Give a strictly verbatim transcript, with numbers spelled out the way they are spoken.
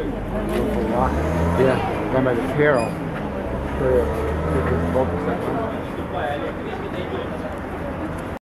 Yeah, down by the Carroll. Where, uh, focus that one.